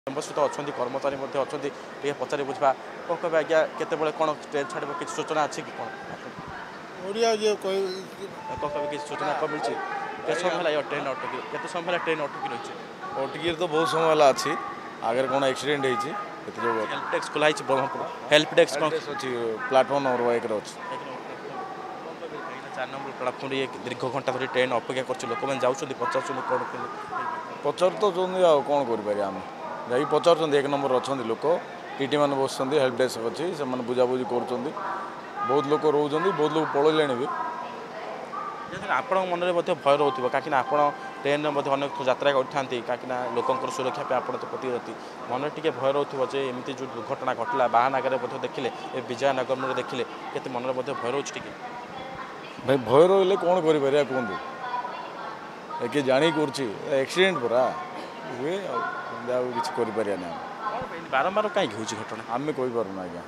व्यवस्थित अच्छा कर्मचारी अच्छा पचारि बुझा कौन कह आज्ञा केत कौन ट्रेन छाड़ किसी सूचना अच्छी कि कौन कौन कह किसी सूचना कौन मिली के समय है ट्रेन अटकी केत समय ट्रेन अटकी रही अटकी तो बहुत समय अच्छी आगे कौन एक्सीडेंट होती हेल्प डेस्क खोलाई ब्रह्मपुर हेल्प डेस्क कौन अच्छी प्लाटफर्म नंबर 1 अच्छी 4 नंबर प्लाटफर्म ये दीर्घ घंटा धरी ट्रेन अपेक्षा कर लोक मैंने जाऊँच पचार कौन पचार तो कौन कर आम जा पचार 1 नंबर अच्छा लोक टीटी मैंने बस हेल्प डेस्क अच्छी से बुझाबुझी कर बहुत लोग रोच बहुत लोग पड़े भी आपण मन में भय रोथ कहीं आप ट्रेन में अनेक यात्रा करते कहीं लोकर सुरक्षा आप प्रति मन टे भय रोथे जे एमती जो दुर्घटना घटला बाहन आगे देखिले विजयनगर में देखिले के मन में भय रोच टे भाई भय रही कौन कर कहतु किए जाणी एक्सीडेंट पूरा हुए किसी कर बारंबार कहीं हो घटना आम कहींपारूना आज्ञा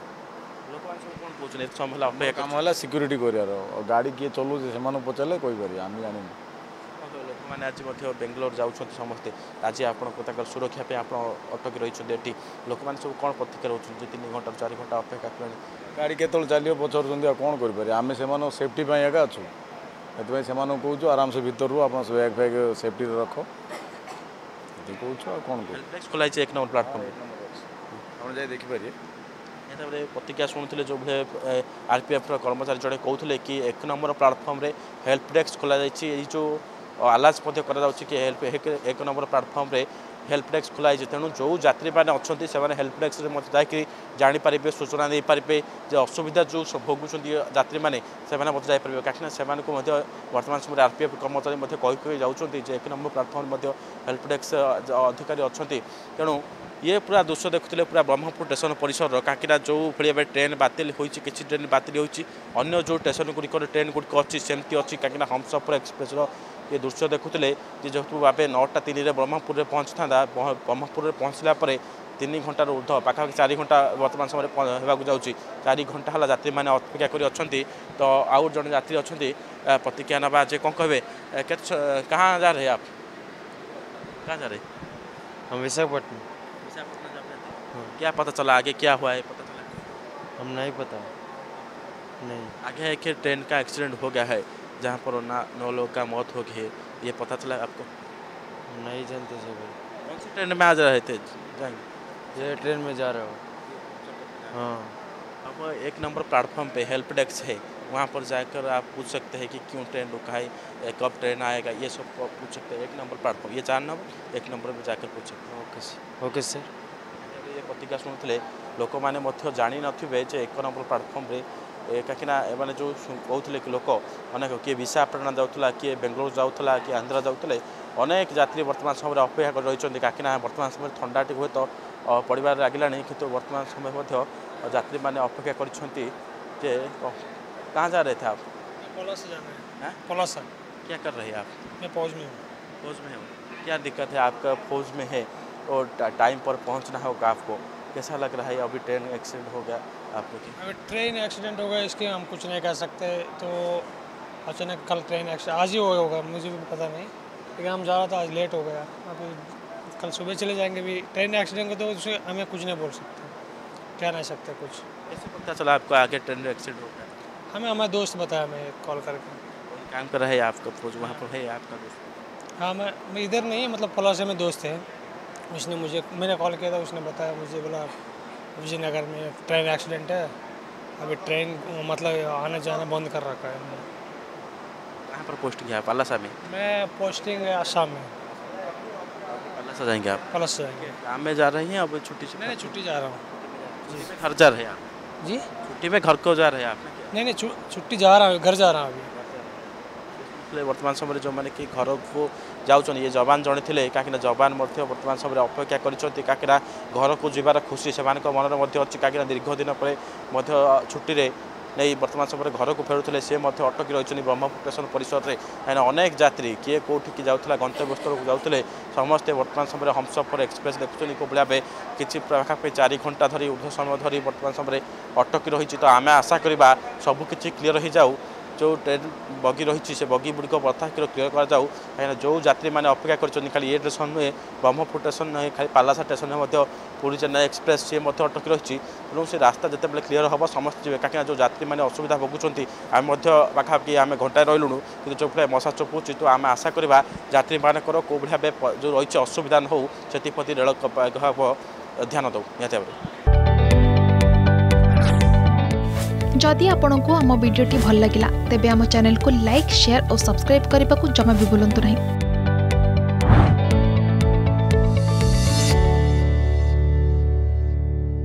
लोक समय कम है सिक्यूरीटी कर गाड़ी किए चलाऊँ से पचारे कहीपर आम जानी लोक मैंने आज बेंगलोर जाऊँ समस्ते आज आप सुरक्षा आप अटकी रही लोक मैंने सब कौन प्रतिक्रिया रोचे 3 घंटा 4 घंटा अपेक्षा कले गाड़ी के चलो पचार कौन कर आम से सेफ्टी एका अच्छु से कहूँ आराम से भितर रू आप बैग फैग सेफ्टी रख कहूँ कौन खोलाई 1 नंबर प्लाटफर्म आप जाए देखिपारे प्रतिक्रिया शुणुते जो भाई आरपीएफ कर्मचारी जड़े कहते कि 1 नंबर प्लाटफर्म रे हेल्प डेस्क खोल जो आलाज कि हेल्प 1 नंबर प्लाटफर्म रे हेल्प डेस्क खोलाई तेणु जो यात्री मैंने अच्छा से हेल्प डेस्क जाकि जापर सूचना दे पारे जे असुविधा जो भोगुंट यात्री मैंने जापर कहीं वर्तमान समय आरपीएफ कर्मचारी कही जाऊँच 1 नंबर प्लाटफर्म हेल्प डेस्क अधिकारी अच्छा तेणु ये पूरा दृश्य देखुले पूरा ब्रह्मपुर स्टेशन परिसर कहीं जो भाई ट्रेन बातिल होती किसी ट्रेन बातिल होती अन्य जो स्टेशन गुड़िक ट्रेन गुड़िक अच्छी सेमती अच्छी कहीं हमसफर एक्सप्रेस ये दृश्य देखुले जेहेतु भाव 9टा 3 ब्रह्मपुर में पहुँची था ब्रह्मपुर में पहुँचला 3 घंटार ऊर्ध पाखापाखि 4 घंटा वर्तमान समय होगा जाऊँगी 4 घंटा है यात्री मैंने अपेक्षा कर तो आउ जड़े यात्री अच्छा प्रतिक्रिया नवा जे कौन कहे कहाँ जा रहे आप कहाँ जा रहे हम विशाखापट्टनम क्या पता चला आगे क्या हुआ है पता चला हम नहीं पता नहीं आगे एक ट्रेन का एक्सीडेंट हो गया है जहाँ पर 9 लोग का मौत हो गई है ये पता चला आपको नहीं जानते सर कौन सी ट्रेन में आ रहे थे जाएंगे ये ट्रेन में जा रहे हो हाँ अब 1 नंबर प्लेटफॉर्म पे हेल्प डेस्क है वहाँ पर जाकर आप पूछ सकते हैं कि क्यों ट्रेन रुका है कब ट्रेन आएगा ये सब पूछ सकते हैं 1 नंबर प्लेटफॉर्म ये 4 नंबर 1 नंबर में जाकर पूछ सकते हैं ओके सर ये प्रतिक्रिया शुणुते लोक मैंने जानी नथिबे जे 1 नंबर प्लेटफॉर्म रे कहीं मैंने जो कहते कि लोक अनेक किए विशाखापट्टना जाऊला किए बेंगलोर जाऊला किए आंध्रा जाऊले अनेक यात्री वर्तमान समय अपेक्षा कर रही कहीं वर्तमान समय ठंडा टी हुए तो पड़ार लगे कि वर्तमान समय यात्री मैंने अपेक्षा कर कहाँ जा रहे थे आप पलासा जाना है पलासा क्या कर रहे हैं आप मैं फौज में हूँ फौज में हूँ क्या दिक्कत है आपका फौज में है और टाइम पर पहुँचना होगा आपको कैसा लग रहा है अभी ट्रेन एक्सीडेंट हो गया आपको अभी ट्रेन एक्सीडेंट हो गया इसके हम कुछ नहीं कह सकते तो अचानक कल ट्रेन एक्सीडेंट आज ही होगा मुझे भी पता नहीं लेकिन हम जा रहा था आज लेट हो गया अभी कल सुबह चले जाएंगे भी ट्रेन एक्सीडेंट का तो उससे हमें कुछ नहीं बोल सकते कह नहीं सकते कुछ कैसे पता चला आपको आगे ट्रेन एक्सीडेंट हो गया हमें हमारे दोस्त बताया मैं कॉल करके काम कर रहा है आपका फौज वहाँ पर है आपका दोस्त हाँ मैं इधर नहीं मतलब पलासा में दोस्त है उसने मैंने कॉल किया था उसने बताया मुझे बोला विजयनगर में ट्रेन एक्सीडेंट है अभी ट्रेन मतलब आना जाना बंद कर रखा है कहाँ पर पोस्टिंग है पलासा में मैं पोस्टिंग है आसाम में पलासा जाएंगे आप पलासा जाएंगे काम में जा रहे हैं अब छुट्टी से नहीं छुट्टी जा रहा हूँ घर जा रहे हैं आप जी छुट्टी में घर को जा रहे हैं आप नहीं छुट्टी जा रहा हूँ घर जा रहा हूँ अभी वर्तमान समय जो मैंने कि घर को जाऊँ ये जवान जड़े थे कहीं जवान वर्तमान समय अपेक्षा कहीं घर को जीवार खुशी से मन में अच्छी कहीं दीर्घ दिन पर छुट्टी में नहीं वर्तमान समय घर को फेरुले सी अटकी रही ब्रह्मपुर स्टेशन परिसर में कहीं अनेक यात्री किए कौटिक जाऊला गंतव्य स्थल को जाते समस्ते वर्तमान समय हमसफर एक्सप्रेस देखुं कौ भाई किसी पाखापाखि 4 घंटा धरी ऊर्ध समय धरी वर्तमान समय अटकी रही तो आम आशा करवा सबकि क्लीयर हो जाऊ जो ट्रेन बगी रही से बगी गुड़िक प्रथाक्षर क्लियर कर जाऊ कहीं जो यात्री मैंने अपेक्षा कर खाली ये स्टेशन नुहे ब्रह्मपुर स्टेशन नुहे खाली पालासा स्टेशन में पुरी चेन्नई एक्सप्रेस सी अटकी रही तेणु से रास्ता जिते क्लीयर हम समस्त जी कहीं जो यात्री मैंने असुविधा भोगुंट आम पाखापाखि आम घंटाए रही कि जो भाई मशा चपुची तो आम आशा करवा यात्री मानकर कौ भाव जो रही असुविधा न हो से रेल विभाग ध्यान दौ निहत भाव जदि आपंक आम भिडी भल लगा तेब आम चैनल को लाइक शेयर और सब्सक्राइब करने को जमा भी भूलु नहीं।